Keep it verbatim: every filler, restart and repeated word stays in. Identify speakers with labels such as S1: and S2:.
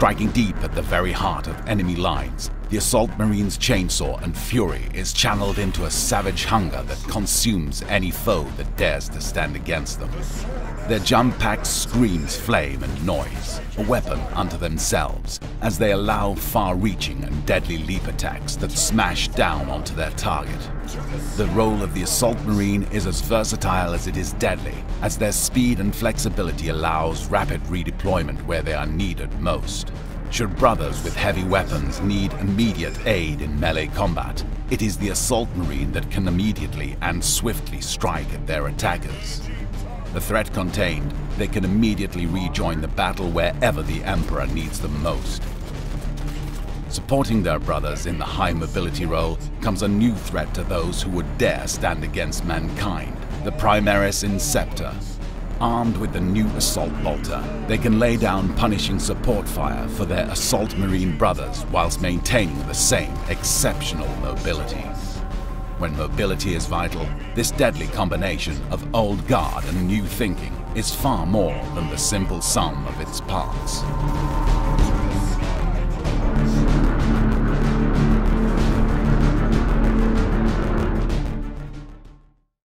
S1: Striking deep at the very heart of enemy lines, the Assault Marines' chainsaw and fury is channeled into a savage hunger that consumes any foe that dares to stand against them. Their jump pack screams flame and noise, a weapon unto themselves, as they allow far-reaching and deadly leap attacks that smash down onto their target. The role of the Assault Marine is as versatile as it is deadly, as their speed and flexibility allows rapid redeployment where they are needed most. Should brothers with heavy weapons need immediate aid in melee combat, it is the Assault Marine that can immediately and swiftly strike at their attackers. The threat contained, they can immediately rejoin the battle wherever the Emperor needs them most. Supporting their brothers in the high mobility role comes a new threat to those who would dare stand against mankind, the Primaris Inceptor. Armed with the new Assault Bolter, they can lay down punishing support fire for their Assault Marine brothers whilst maintaining the same exceptional mobility. When mobility is vital, this deadly combination of old guard and new thinking is far more than the simple sum of its parts.